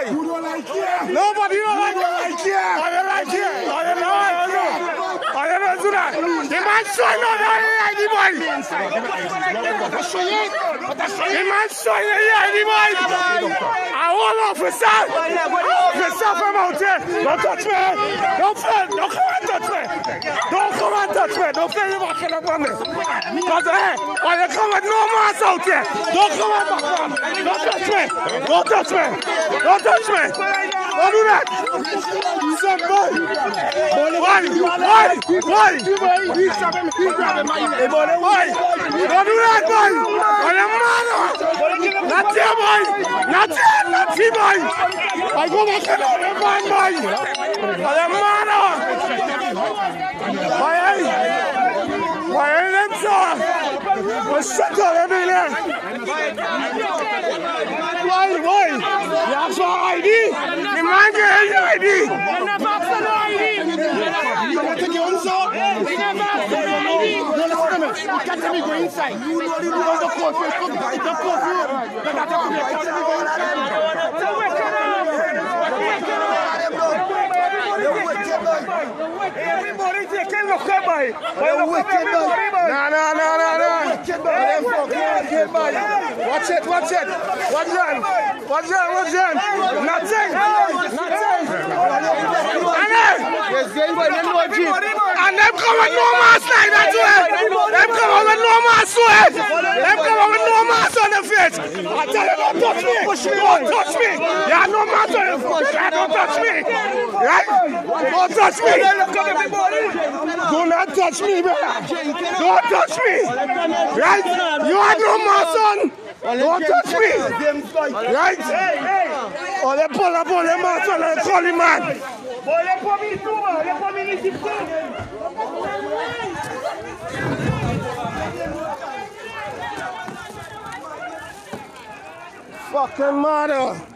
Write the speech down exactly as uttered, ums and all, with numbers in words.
boy. You don't like here. Nobody don't like You don't like here. I don't like here. I don't know. I don't know. I don't do that. The man showing up the I D boy. The man showing up the I D boy. I want officer. Officer from out here. Don't touch me. Don't fail. Don't come and touch me. Don't come and touch me. Don't fail you back up on me. Because hey, when you come with no mask out here, don't come and back on. Don't touch me. Don't touch me. Don't touch me. Don't do that. Son, boy. Why? Why? Why? He's grabbing me. He's grabbing my leg. Why? Don't do that, boy. I'm a man. Not here, boy. Not here. Not here, boy. I go back and I'm a man, boy. I'm a man. Why? Why ain't them so? What's shut up, everything? Why? Why? You have some I D? The man gave you I D. You never asked for no I D. You want to take your own song? You never asked for no I D. No, listen to me. You can't tell me go inside. You know the rules of court. It's a court rule. You can't tell me go inside. Everybody taking the car by. No, no, no, no, no. Watch it, watch it. Watch that. Watch that, watch that. Nothing. Nothing. And them come with no mask like that to it. Them come with no mask to it. Them come with no mask on the face. I tell you, don't touch me. Don't touch me. You have no mask on the face. Don't touch me. Right? Don't touch me. Do not touch me, brother. Don't touch me. Right? You have no mask on. Don't touch me. Right? Oh, they pull up on the mask on and call him man. Fucking mother.